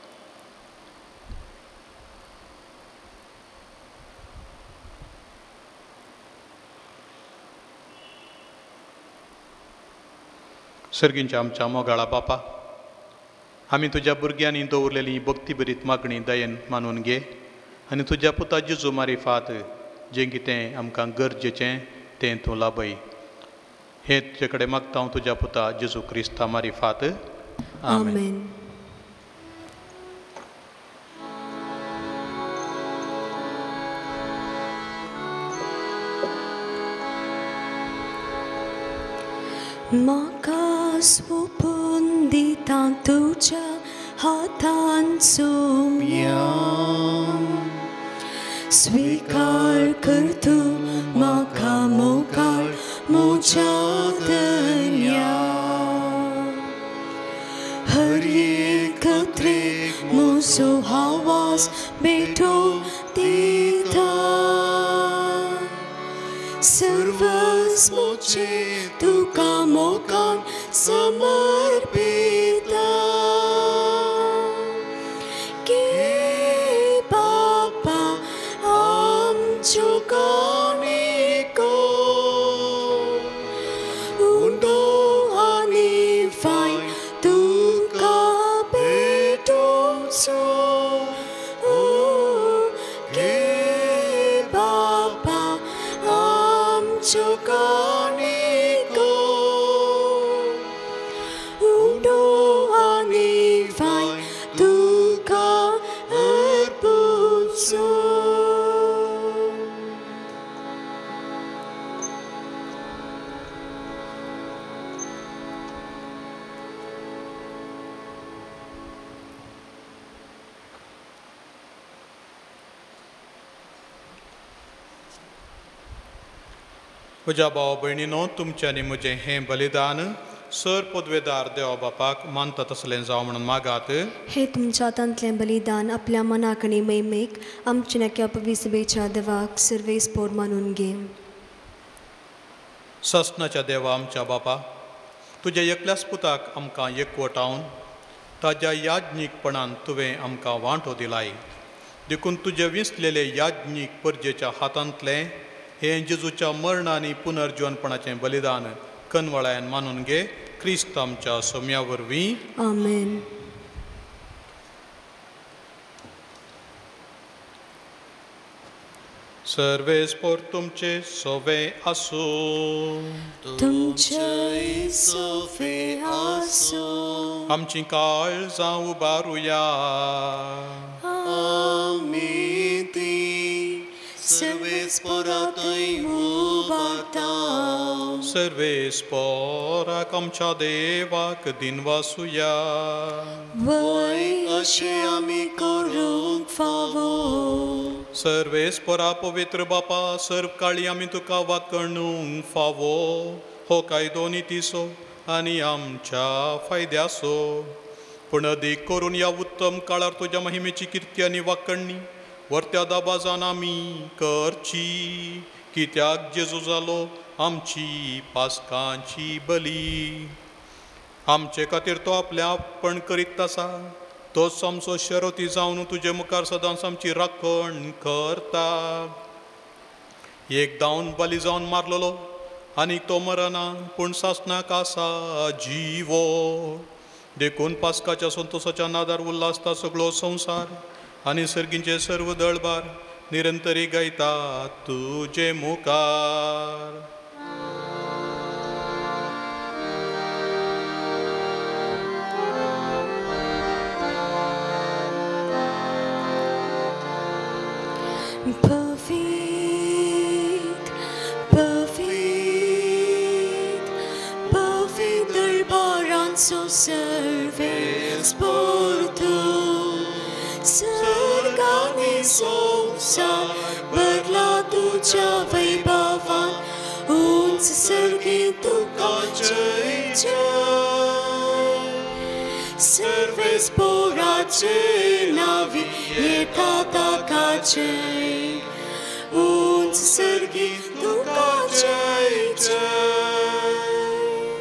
सर्गींच्या आमच्या मोगाळा बापा आमी तुज्या भुरग्यांनी दवरलेली भक्ती बरीत मागणी दयेन मानून घे आनी तुज्या पुता जेजू मारिफात जें कितें आमकां गरजेचें तें तूं लाभय. हें तुजे कडेन मागता हांव तुज्या पुता जेजू क्रिस्ता मारिफात. आमेन. म्हाका सोपून दिता तुज्या हातान सोम्या स्वीकार कर तूं म्हाका मोगाळ म्हज्या दर्या हावास बेठो दिता सर्वस्वचे तुका मोगान समर्पिता के बापा आमच्यो काणिको उंडो आनी फाय तुका भेटोवचो के बापा आमच्यो काणिको उंडो आनी फाय तुका अर्पोवचो. म्हज्या भाव भयणीनो, तुमचे आनी म्हजें हें बलिदान सर पदवेदार देवा बापाक मानता तसलें जावं म्हणून मागात. हे तुमच्या हातांतलें बलिदान आपल्या मनाक आनी मैमेक आमचे नक्या पविसभेच्या देवाक सर्वेस्पोर मानून घे. ससनाच्या देवा आमच्या बापा, तुज्या एकल्याच पुताक आमकां एकवटावन ताज्या याज्ञीकपणान तुवें आमकां वांटो दिलाय. देखून तुजे विसलेले याज्ञीक परजेच्या हातांतलें हें जेजूच्या मरण आनी पुनर्जीवनपणाचें बलिदान कनवळ्यान मानून घे. क्रिस्त आमच्या सोम्या वरवीं. आमेन. सर्वेस्पोर तुमचे सोवे आसूं. तुमचे सोफे आसो आमची काळजां उबारुया. आमी ती सर्वेस्पोरांतय उबारताव. सर्वेस्पोराक आमच्या देवाक दिनवासुया. वय अशें आमी करूंक फावो. सर्वेस्पोरा पवित्र बापा, सर्व काळी आमी तुका वाकणूंक फावो. हो कायदो नितीसो आनी आमच्या फायद्याचो. पूण अदीक करून ह्या उत्तम काळार तुज्या महिमेची किर्ती आनी वाकणणी वर्त्या दाबाजान आमी करची. कित्याक जेजू जालो आमची पासकांची बली. आमचे खातीर तो आपल्यापण करीत आसा. तोच आमचो शरोती जावन तुजे मुखार सदांच आमची राखण करता. एक दावन बली जावन मारलेलो आनी तो मरना, पूण सासनाक आसा जिवो. देखून पासकाच्या संतोशाच्या नादार उल्लासता सगळो संवसार आनी सर्गींचे सर्व दळबार निरंतरी गायतात तुजे मुखार. Perfect, perfect, perfect दरबारांचो सर्वेस्पोर तूं. सर्गांनी संवसार भरला तुज्या वैभवान. उंच सर्गी तुका जय जय. सर्वेस्पोराचे नावी येता ताका जय. उंच सर्गी तुका जय जय.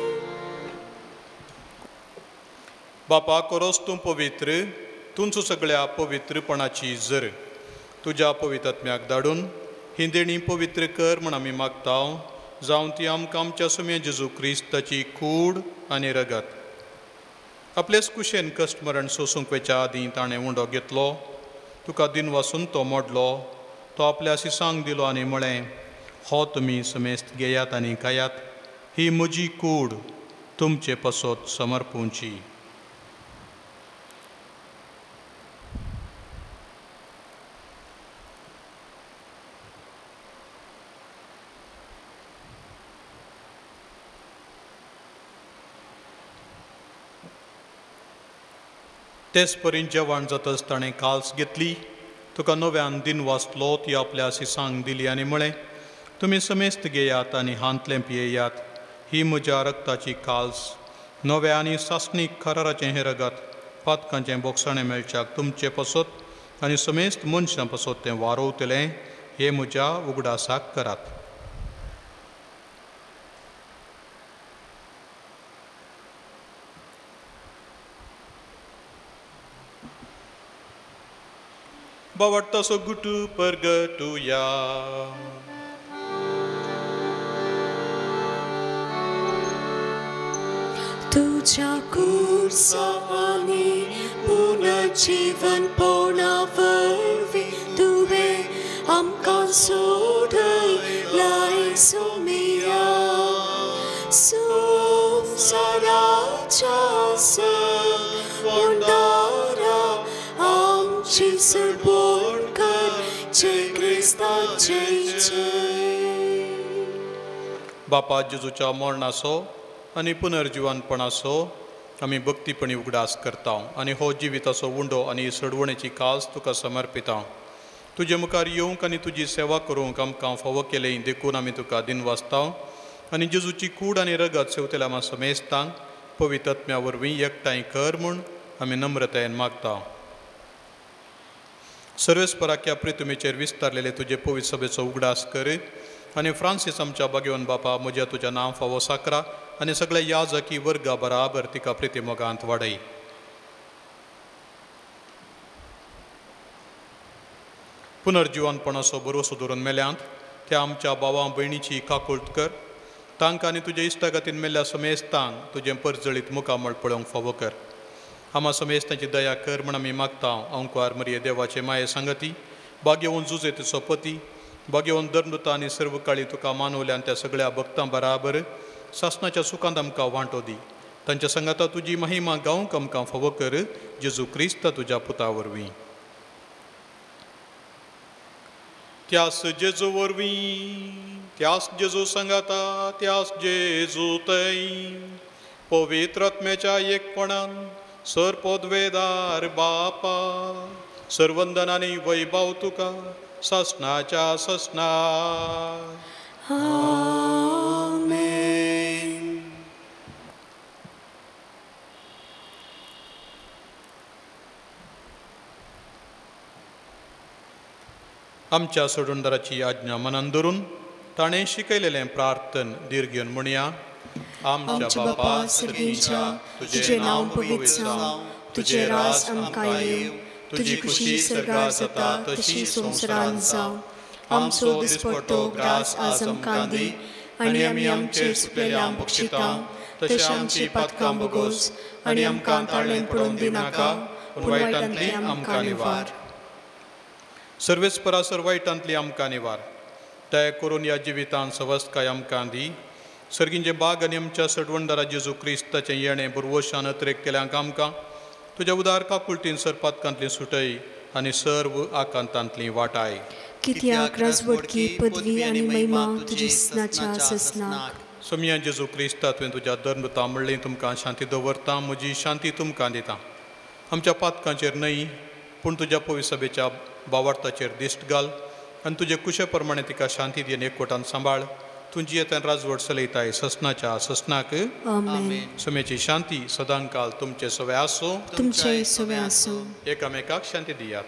बापा, करोस तूं पवित्र. तुमचो सगळ्या पवित्रपणाची जर तुज्या पवित्रात्म्याक धाडून ही देणी पवित्र कर म्हण आमी मागताव. जावं ती आमकां आमच्या सुमे जेजू क्रिस्ताची कूड आनी रगत. आपलेच कुशेन कश्ट मरण सोसूंक वेच्या आदीं ताणें उंडो घेतलो. तुका दिनवासून तो मोडलो. तो आपल्या सिसांक दिलो आनी म्हळें, हो तुमी समेस्त घेयात आनी खायात. ही म्हजी कूड तुमचे पसोत समर्पूंची. तेच परीन जेवण जातच ताणें काल्स घेतली. तुका नव्यान दिन वाचलो ती आपल्या सिसांक दिली आनी म्हळें, तुमी समेस्त घेयात आनी हांतलें पियेयात. ही म्हज्या रक्ताची काल्स, नव्या आनी सासणीक कराराचें हें रगत पातकांचें बोगसाणें मेळच्याक तुमचें पसत आनी समेस्त मनशां पसत तें वारोवतलें हे म्हज्या उगडासाक करात. Bawartaso gutu pergetuya. तुझ्या कुर्सानी पुनर्जीवन पोणावरवी तुवे आमकां सोडलाय सोमिया संसाराच्या संवंदारा आमची सरबोण कर जय क्रिस्ताचे जय. बापा जेजूच्या मरणाचो आनी पुनर्जिवनपणाचो आमी भक्तीपणी उगडास करता आनी हो जिविताचो उंडो आनी सडवणेची कास तुका समर्पिता. तुजे मुखार येवंक आनी तुजी सेवा करूंक आमकां फावो केलें देखून आमी तुका दिनवासता आनी जेजूची कूड आनी रगत सेवतल्या आमी समेस्तांक पवित्र आत्म्या वरवीं एकठांय कर म्हूण आमी नम्रतायेन मागता. सर्वेस्पराच्या प्रितुमेचेर विस्तारलेले तुजे पवित्र सभेचो उगडास कर आनी फ्रांसीस आमच्या बागेवन बापा म्हज्या तुज्या नांव फावो साकरा आनी सगळ्या याजकी वर्गा बराबर तिका प्रितीमोगांत वाडय. पुनर्जिवनपणाचो बरोसो धरून मेल्यांत त्या आमच्या भावां भयणीची काकुळट कर. तांकां आनी तुज्या इश्टागतीन मेल्ल्या समेस्तांक तुजें परजळीत मुखामळ पळोवंक फावो कर. आमा समेस्तांची दया कर म्हण आमी मागता. अंकुआर मरिये देवाचे माये सांगती भाग्यवन जुजे तिचो पती भाग्यवन धर्मदूता आनी सर्व काळी तुका मानवल्यान त्या सगळ्या भक्तां बराबर सासणाच्या सुखांत आमकां वांटो दी. तांच्या संगता तुजी महिमा गावंक आमकां फावो कर जेजू क्रिस्त तुज्या पुता वरवीं. त्यास जेजू वरवीं त्यास जेजू संगता त्यास जेजू थंय पवित्र आत्म्याच्या एकपणान सरपोदवेदार बापा सर्वंदन आनी वैभव तुका ससनाच्या ससना. आमेन. आमच्या सोडूनदाराची आज्ञा मनान धरून ताणें शिकयलेलें प्रार्थन दीर्घेवन म्हणया. आमच्या बापा सर्गीच्या तुझे नांव पवित्र जावं तुझे राज आमकां येवं तुजी खुशी सर्गार जाता तशी संवसारांत जावं. आमचो दिसपट्टो ग्रास आज आमकां दी आनी आमी आमचेर सुकलेल्यांक बक्षिता तशें आमची पातकां बोगोस आनी आमकां ताळ्ळें पडोवन दिनाका पूण वायटांतली आमकां निवार. सर्वेस्परासर वायटांतली आमकां निवार. दया करून ह्या जिवितांत सवस्तकाय आमकां दी. सर्गींचे बाग आनी आमच्या सडवणदारा जेजू क्रिस्ताचें येणें बरवशान अत्रेक केल्यांक आमकां तुज्या उदार काकुळटीन सरपातकांतली सुटय आनी सर्व आकांतांतली वाटाय. कित्याक राजवडकी पदवी आनी महिमा तुजी ससनाच्या ससनाक. सोमिया जेजू क्रिस्ता तुवें तुज्या धर्मता म्हणलें तुमकां शांती दवरता म्हजी शांती तुमकां दिता. आमच्या पातकांचेर न्हय पूण तुज्या पवित्र सभेच्या भावार्थाचेर दिश्ट घाल आनी तुजे कुशे प्रमाणे तिका शांती दिवन एकवटान सांबाळ. तुजी येतान राजवट चलयताय ससनाच्या ससनाक. आमेन. सोम्याची शांती सदांकाल तुमचे सवे आसो. तुमचे सवे आसूं. एकामेकाक शांती दियात.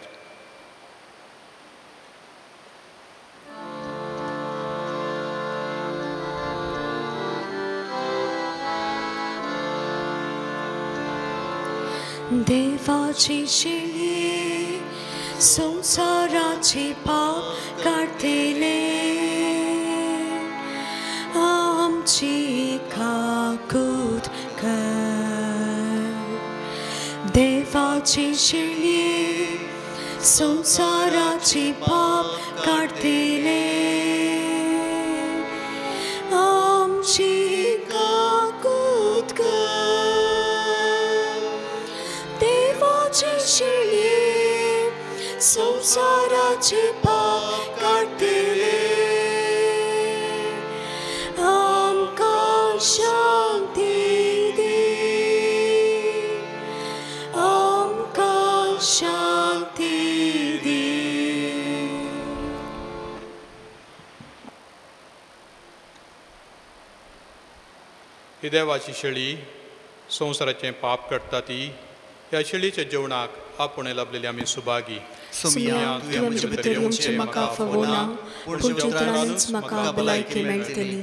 देवाची शिळी संसाराचे पाप काढतेले आमची काकूट कर. देवाची शिळी संसाराचे पाप काढतेले आमची काकूट कर. देवाची शिळी संसाराचे पाप काढतेले आमकां शांती दी. आमकां शांती दी. ही देवाची शेळी संवसाराचें पाप काडटा ती ह्या शिळेच्या जेवणाक आपण लाभलेले आमी सुभागी. सुमिया तुवें म्हजे भितर येवचें म्हाका फवोना, पूण तुज्या उतरांनीच म्हाका भलायकी मेळटली.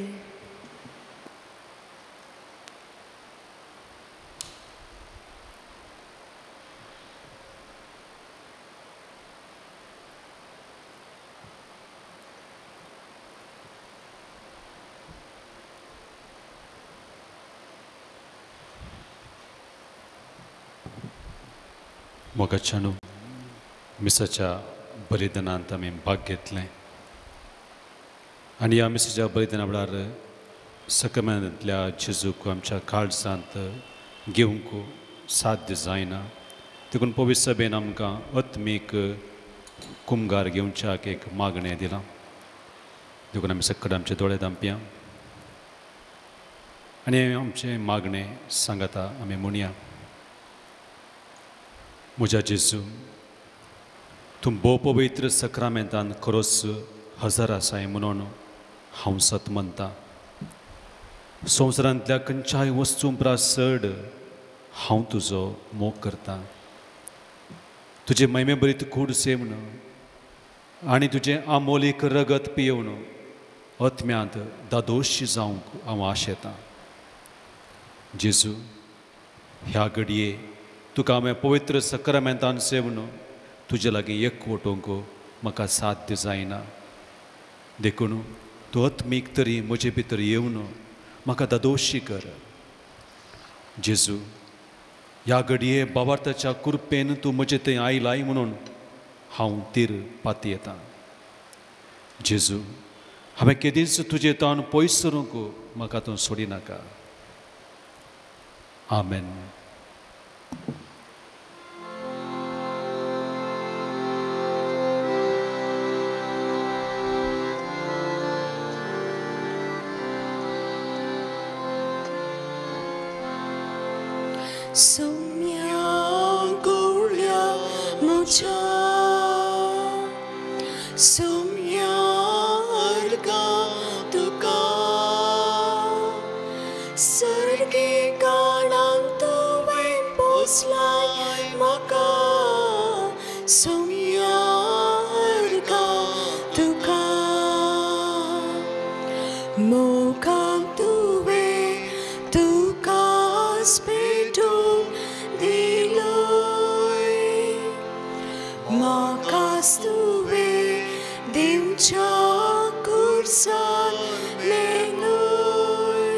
मोगाच्यानू मिसाच्या बलिदानांत आमी भाग घेतलें आनी ह्या मिसाच्या बलिदाना वेळार सकमेंतल्या जेजूक आमच्या काळजांत घेवंक साध्य जायना. देखून पवित्र सभेन आमकां आत्मीक कुमगार घेवच्याक एक मागणें दिलां. देखून आमी सक्कड आमचे दोळे धांपया आनी आमचें मागणें सांगता आमी म्हणया. म्हज्या जेजू, तूं भोव पवित्र सक्रामेंतान खरोच हजर आसाय म्हणून हांव सत म्हणटा. संवसारांतल्या खंयच्याय वस्तू चड हांव तुजो मोग करतां. तुजे महिमे बरीत कूड सेवन आनी तुजें आमोलीक रगत पियेवन आत्म्यांत दादोशी जावंक हांव आशेतां. जेजू, ह्या घडये तुका हांवें पवित्र सक्रामेंतान सेवन तुजे लागीं एकवटोवंक म्हाका साध्य जायना. देखून तूं आत्मीक तरी म्हजे भितर येवन म्हाका दादोशी कर. जेजू, ह्या घडये भावार्थाच्या कृपेन तूं म्हजे थंय आयलाय म्हणून हांव तीर पातयेतां. जेजू, हांवें केदींच तुजे तावन पयस सरूंक म्हाका तूं सोडिनाका. आमेन. सौम्या गवळ्या म्हज्या, सौम्या अर्गा तुका, सर्गे गाणांक तुवें पोसलाय म्हाका. सौम्या अर्गा तुका, मोगाक तुवें तुकाच भेटूंक दिलोय. म्हाकाच तुवें दिवच्या कुर्सार मेलोय.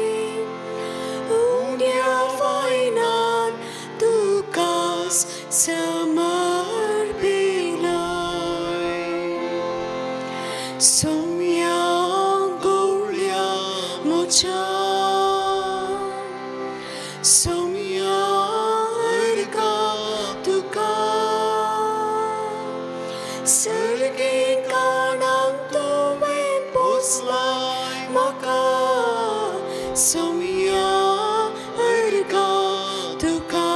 उण्या वायनान तुकाच समर्पिलोय. सौम्या गवळ्या म्हज्या, सौम्या अर्गा तुका, सर्गे गाणांक तुवें पोसलाय म्हाका. सौम्या अर्गा तुका,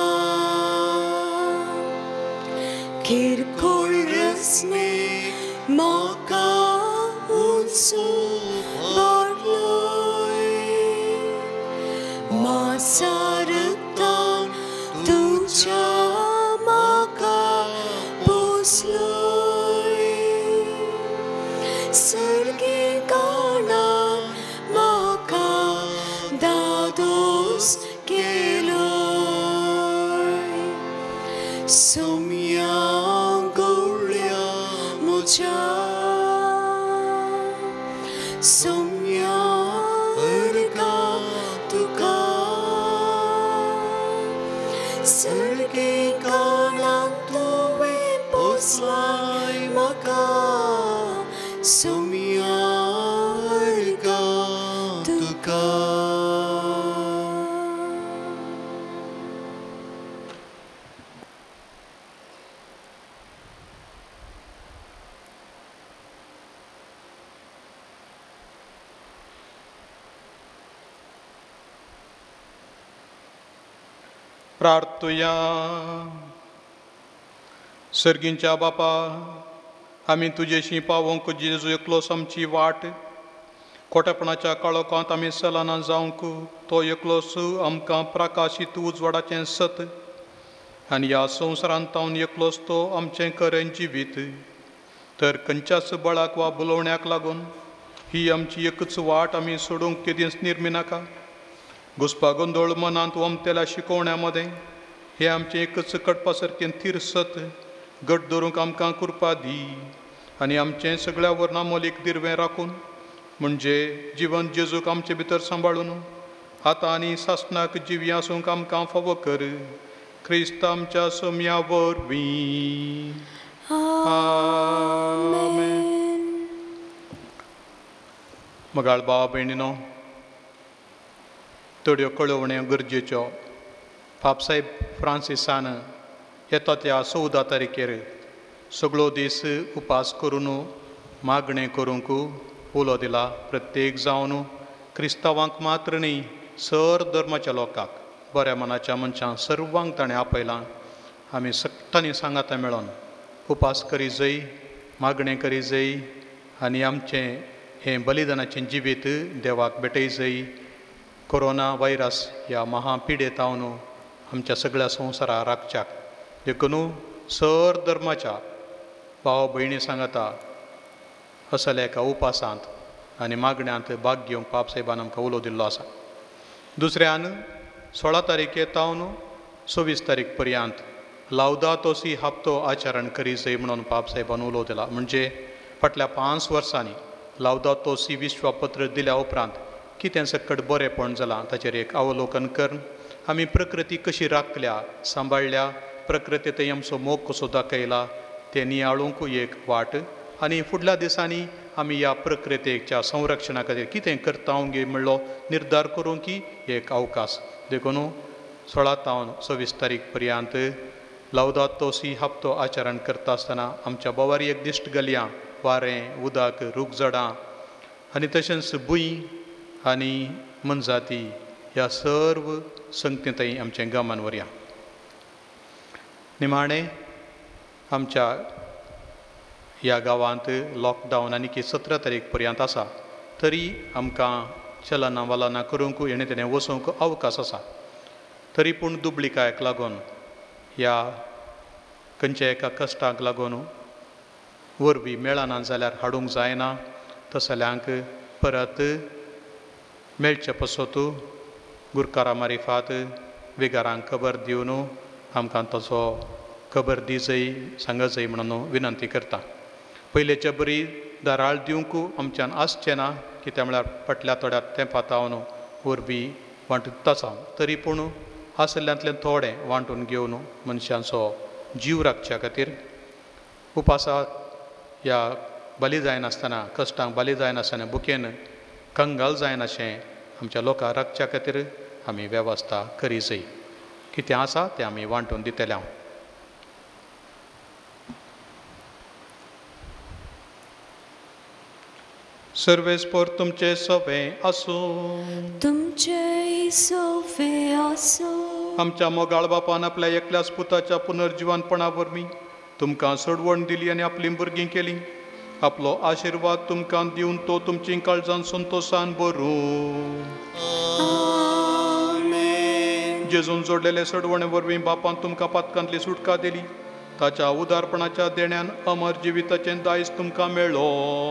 किरकोळ रसने म्हाका उंचो भरलोय. मासारतान तुज्या म्हाका पोसलोय. सर्गे गाणान म्हाका दादोस केलोय. सौम्या गवळ्या म्हज्या, सौम्या अर्गा तुका, सर्गे गाणांक तुवें पोसलाय म्हाका. सौम्या अर्गा तुका. प्रार्थुया. सर्गींच्या बापा, आमी तुजेशी पावोंक जेजू एकलोस आमची वाट. खोटेपणाच्या काळोखांत आमी सलाना जावंक तो एकलोस आमकां प्रकाशीत उजवाडाचें सत. आनी ह्या संवसारांत तावन एकलोच तो आमचें खरें जिवीत. तर खंयच्याच बळाक वा बुलोवण्याक लागून ही आमची एकच वाट आमी सोडूंक केदींच निर्मी नाका. घुस्पागोंदोळ मनांत वमतेल्या शिकोवण्या मदें हे आमचें एकच कटपा सारकें थिरसत घट धरूंक आमकां कृपा दी. आनी आमचें सगळ्या वर्णां मोलीक दिर्वें राखून म्हणजे जिवन जेजूक आमचे भितर सांबाळून आतां आनी सासणाक जिवी आसूंक आमकां फावो कर. क्रिस्त आमच्या सोम्या वरवीं. आमेन. मगाळ भाव भयणीनो, थोड्यो कळवण्यो गरजेच्यो. पापसाहेब फ्रांसिसान येता त्या 14 तारखेर सगळो दीस उपास करून मागणें करूंक उलो दिला. प्रत्येक जावन क्रिस्तांवांक मात्र न्ही, सर धर्माच्या लोकांक, बऱ्या मनाच्या मनशांक सर्वांक ताणें आपयलां. आमी सगळ्यांनी सांगाता मेळोन उपास करी जय, मागणें करी जय आनी आमचें हें बलिदानाचें जिवीत देवाक भेटय जय. कोरोना व्हायरस ह्या महापिडेतावन आमच्या सगळ्या संवसाराक राखच्याक देखून सर धर्माच्या भाव भयणी सांगता असल्या एका उपासांत आनी मागण्यांत भाग घेवंक पापसाहेबान आमकां उलो दिल्लो आसा. दुसऱ्यान 16 तारखे तावन 26 तारीख पर्यंत लावदातो सी हप्तो आचरण करी जय म्हणून पापसाहेबान उलो दिला. म्हणजे फाटल्या 5 वर्सांनी लावदातो सी विश्वापत्र दिल्या उपरांत कितें सकट बरेंपण जालां ताचेर एक अवलोकन करून आमी प्रकृती कशी राखल्या, सांबाळल्या, प्रकृतीत आमचो मोग कसो दाखयला तें नियाळूंक एक वाट. आनी फुडल्या दिसांनी आमी ह्या प्रकृतीच्या संरक्षणा खातीर कितें करता गे म्हणलो निर्धार करूंक की एक अवकाश. देखून 16 तावन 26 तारीख पर्यंत लावदातो सी हप्तो आचरण करता आसतना आमच्या बोवारी एक दिश्ट घालया. वारें, उदक, रूखझाडां आनी तशेंच भुंय आनी मनजाती ह्या सर्व संगतींतय आमचें गमान व्हरया. निमाणें आमच्या ह्या गांवांत लॉकडावन आनी 17 तारीख पर्यंत आसा, तरी आमकां चलना वलना करूंक हेणें तेणें वचूंक अवकाश आसा. तरी पूण दुबळिकायक लागून ह्या खंयच्या एका कश्टाक लागून वरवीं मेळना जाल्यार हाडूंक जायना. तसल्यांक परत मेळचे पसत गुरकारा मारिफात विगारांक खबर दिवन आमकां तसो खबर दी जय, सांगत जय म्हणून विनंती करता. पयलेच्या बरी दाराळ दिवंक आमच्यान आसचें ना, कित्याक म्हळ्यार फाटल्या थोड्या तेंपा तावन वरवीं वांटून आसा. तरी पूण आसल्ल्यांतलें थोडें वांटून घेवन मनशांचो जीव राखच्या खातीर उपासाक ह्या बली जायनासतना, कश्टांक बली जायनासतना बुकेन कंगाल जायनाशें आमच्या लोकांक राखच्या खातीर आमी वेवस्था करी जय. कितें आसा तें आमी वांटून दितल्या. सर्वेस्पर तुमचे सवें आसूं. तुमचे सवें आसूं. आमच्या मोगाळ बापान आपल्या एकल्याच पुताच्या पुनर्जिवानपणा वरवीं तुमकां सोडवण दिली आनी आपली भुरगीं केली. आपलो आशिर्वाद तुमकां दिवन तो तुमची काळजान संतोशान भरूं. जेजून जोडलेले सोडवणे वरवीं बापान तुमकां पातकांतली सुटका दिली. ताच्या उदारपणाच्या देण्यान अमर जिविताचें दायज तुमकां मेळ्ळो.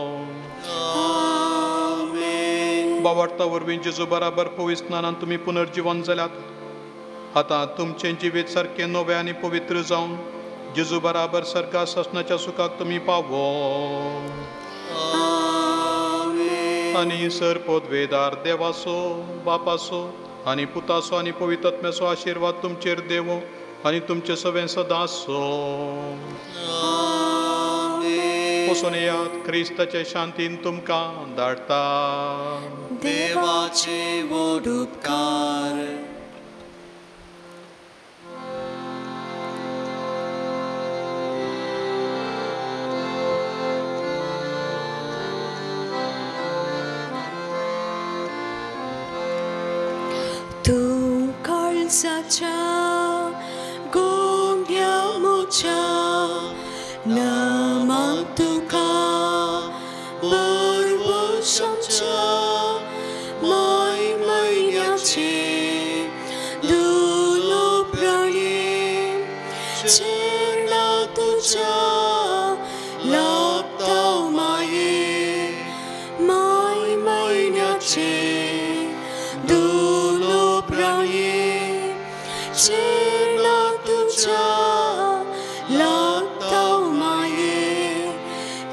बावार्ता वरवीं जेजू बराबर पवित्र स्नानान तुमी पुनर्जीवन जाल्यात. आतां तुमचें जिवीत सारकें नवें आनी पवित्र जावन जेजू बराबर सर्गा ससनाच्या सुखाक तुमी पावो. आनी सरपोदवेदार देवाचो, बापाचो आनी पुताचो आनी पवित्रात्म्याचो आशिर्वाद तुमचेर देवो आनी तुमचे सवें सदां आसो. वचून येयात, क्रिस्ताचे शांतीन तुमकां धाडटा. देवाचे व्हड उपकार. तूं काळजाच्या गोंब्या मोच्या नामांत तुका वर्सांच्या माय म्हयन्याचे दोन प्राणी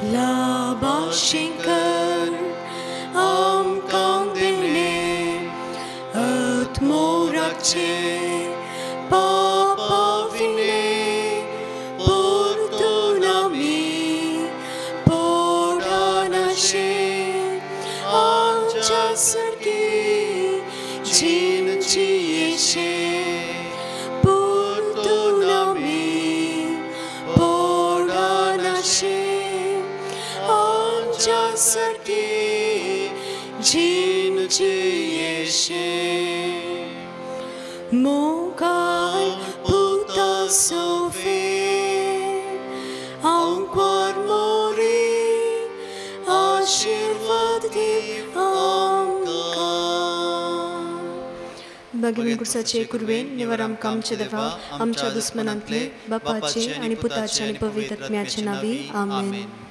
लाभाशंकर आमकां देणे आत्मोराचे पापा विणे परतून आमी पडानाशे आमच्या सर्गी जीणची येशे परतून आमी पडानाशे आमच्या सर्गी जीणची येशे मोगाल puta sofrer ancor mori आशीर्वाद दे आमकां भगिनी गुरसाचे कुरवेन निवार आमकां आमचे देवा आमच्या दुस्मनांतले बापाचे आनी पुताचे आनी पवित्र आत्म्याचे नांवी आमेन.